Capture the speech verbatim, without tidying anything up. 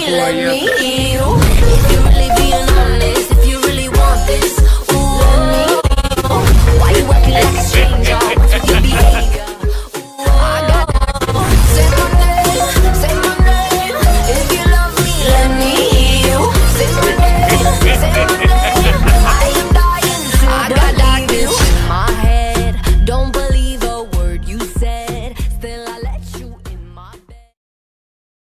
let me hear you. If you really being honest, if you really want this, ooh, let me hear you. Why you working like